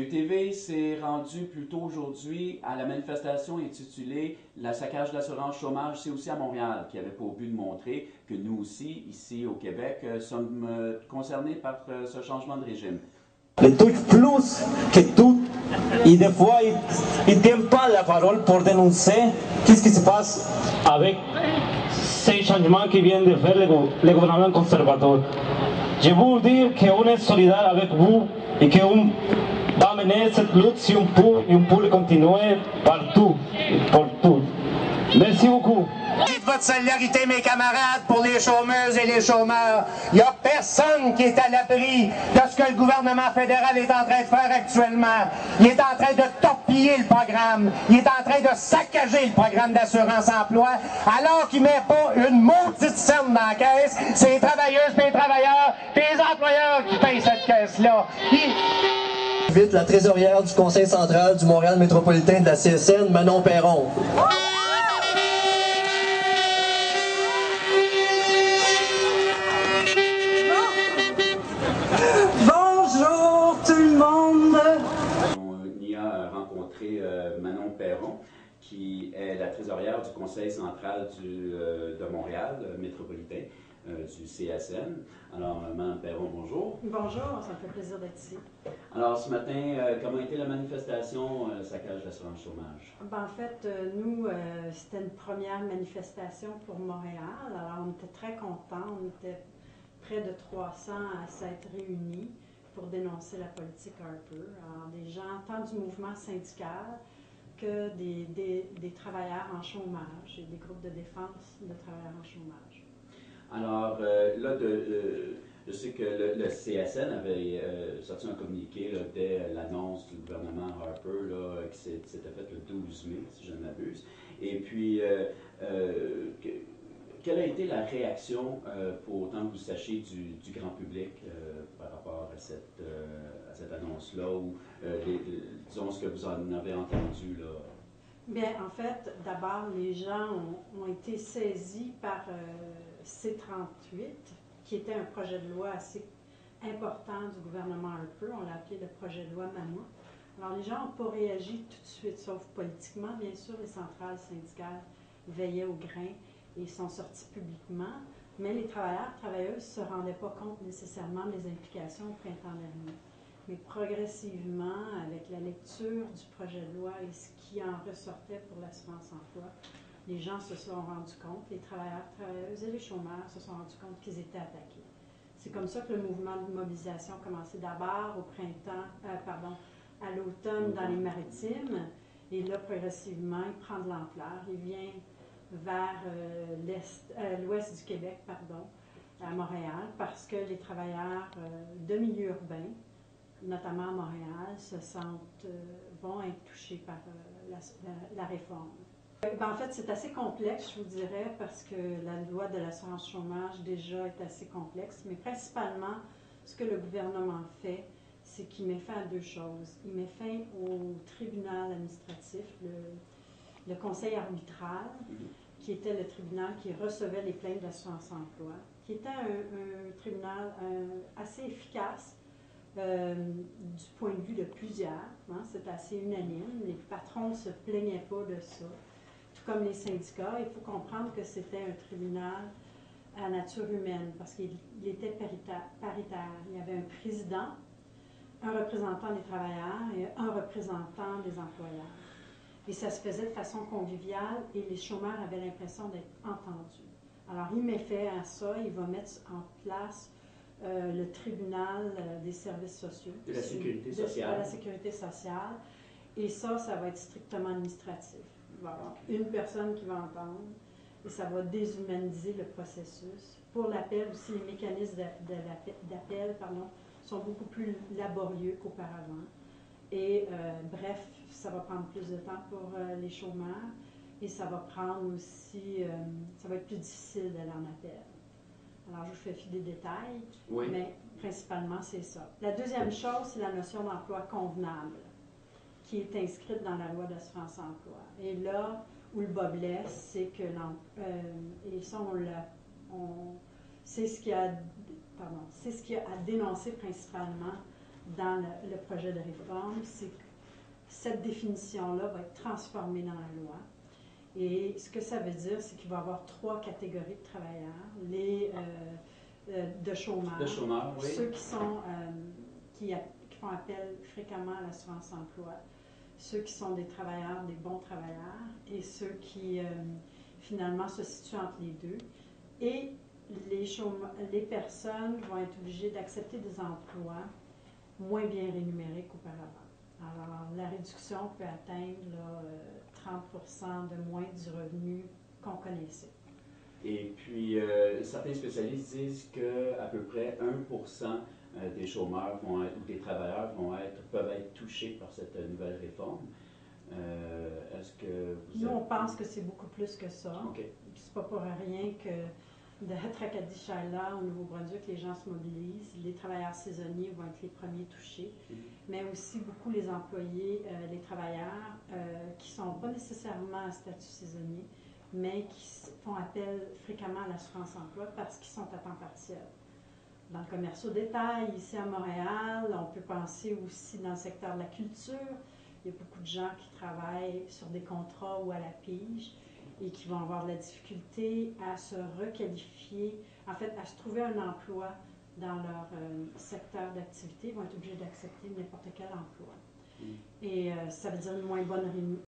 UTV s'est rendu plus tôt aujourd'hui à la manifestation intitulée « Le saccage de l'assurance chômage ». C'est aussi à Montréal qui avait pour but de montrer que nous aussi, ici au Québec, sommes concernés par ce changement de régime. Les touchent plus que tout et des fois ils ne tiennent pas la parole pour dénoncer qu'est-ce qui se passe avec ces changements qui viennent de faire le gouvernement conservateur. Je veux vous dire qu'on est solidaire avec vous et qu'on va mener cette lutte si on peut, et on peut le continuer partout, pour tout. Merci beaucoup. Dites votre solidarité, mes camarades, pour les chômeuses et les chômeurs. Il n'y a personne qui est à l'abri de ce que le gouvernement fédéral est en train de faire actuellement. Il est en train de torpiller le programme. Il est en train de saccager le programme d'assurance-emploi, alors qu'il ne met pas une maudite scène dans la caisse. C'est les travailleuses, les travailleurs, les employeurs qui payent cette caisse-là. Vite, la trésorière du Conseil central du Montréal métropolitain de la CSN, Manon Perron. Bonjour tout le monde! On y a rencontré Manon Perron, qui est la trésorière du Conseil central de Montréal métropolitain, du CSN. Alors, Manon Perron, bonjour. Bonjour, ça me fait plaisir d'être ici. Alors, ce matin, comment a été la manifestation saccage de l'assurance chômage? En fait, nous, c'était une première manifestation pour Montréal. Alors, on était très contents. On était près de 300 à s'être réunis pour dénoncer la politique Harper. Alors, des gens, tant du mouvement syndical que des travailleurs en chômage et des groupes de défense de travailleurs en chômage. Alors, là, je sais que le CSN avait sorti un communiqué là, dès l'annonce du gouvernement Harper là, qui s'était faite le 12 mai, si je ne m'abuse. Et puis, quelle a été la réaction, pour autant que vous sachiez, du grand public par rapport à cette annonce-là, ou disons ce que vous en avez entendu là? Bien, en fait, d'abord, les gens ont été saisis par C-38, qui était un projet de loi assez important du gouvernement Harper. On l'a appelé le projet de loi Mammouth. Alors, les gens n'ont pas réagi tout de suite, sauf politiquement. Bien sûr, les centrales syndicales veillaient au grain et sont sortis publiquement, mais les travailleuses ne se rendaient pas compte nécessairement des implications au printemps dernier. Mais progressivement, avec la lecture du projet de loi et ce qui en ressortait pour l'assurance-emploi, les gens se sont rendus compte, les travailleurs, travailleuses et les chômeurs se sont rendus compte qu'ils étaient attaqués. C'est comme ça que le mouvement de mobilisation a commencé d'abord au printemps, à l'automne dans les Maritimes, et là, progressivement, il prend de l'ampleur. Il vient vers l'ouest du Québec, à Montréal, parce que les travailleurs de milieu urbain, notamment à Montréal, vont être touchés par la réforme. En fait, c'est assez complexe, je vous dirais, parce que la loi de l'assurance chômage déjà est assez complexe, mais principalement, ce que le gouvernement fait, c'est qu'il met fin à deux choses. Il met fin au tribunal administratif, le conseil arbitral, qui était le tribunal qui recevait les plaintes d'assurance-emploi, qui était un tribunal assez efficace, du point de vue de plusieurs, hein, c'est assez unanime. Les patrons ne se plaignaient pas de ça, tout comme les syndicats. Il faut comprendre que c'était un tribunal à nature humaine parce qu'il était paritaire. Il y avait un président, un représentant des travailleurs et un représentant des employeurs. Et ça se faisait de façon conviviale et les chômeurs avaient l'impression d'être entendus. Alors, il met fin à ça, il va mettre en place le tribunal des services sociaux. De la sécurité sociale. De la sécurité sociale. Et ça va être strictement administratif. Il va y avoir une personne qui va entendre et ça va déshumaniser le processus. Pour l'appel aussi, les mécanismes d'appel sont beaucoup plus laborieux qu'auparavant. Et bref, ça va prendre plus de temps pour les chômeurs et ça va prendre aussi, ça va être plus difficile d'aller en appel. Alors, je vous fais fi des détails, oui, mais principalement, c'est ça. La deuxième chose, c'est la notion d'emploi convenable, qui est inscrite dans la loi d'assurance-emploi. Et là où le bas blesse, c'est que, et ça, c'est ce qui a à dénoncer principalement dans le projet de réforme, c'est que cette définition-là va être transformée dans la loi. Et ce que ça veut dire, c'est qu'il va y avoir 3 catégories de travailleurs. Les de chômeurs, oui. Ceux qui sont qui font appel fréquemment à l'assurance emploi, ceux qui sont des travailleurs, des bons travailleurs, et ceux qui finalement se situent entre les deux. Et les personnes vont être obligées d'accepter des emplois moins bien rémunérés qu'auparavant. Alors, la réduction peut atteindre là, 30% de moins du revenu qu'on connaissait. Et puis, certains spécialistes disent qu'à peu près 1% des chômeurs ou des travailleurs peuvent être touchés par cette nouvelle réforme. Est-ce que vous Nous, on pense que c'est beaucoup plus que ça. Okay. C'est pas pour rien que de Tracadie-Charles, au Nouveau-Brunswick, les gens se mobilisent. Les travailleurs saisonniers vont être les premiers touchés, mais aussi beaucoup les employés, les travailleurs qui ne sont pas nécessairement à statut saisonnier, mais qui font appel fréquemment à l'assurance emploi parce qu'ils sont à temps partiel. Dans le commerce au détail, ici à Montréal, on peut penser aussi dans le secteur de la culture. Il y a beaucoup de gens qui travaillent sur des contrats ou à la pige et qui vont avoir de la difficulté à se requalifier, en fait, à se trouver un emploi dans leur secteur d'activité. Ils vont être obligés d'accepter n'importe quel emploi. Et ça veut dire une moins bonne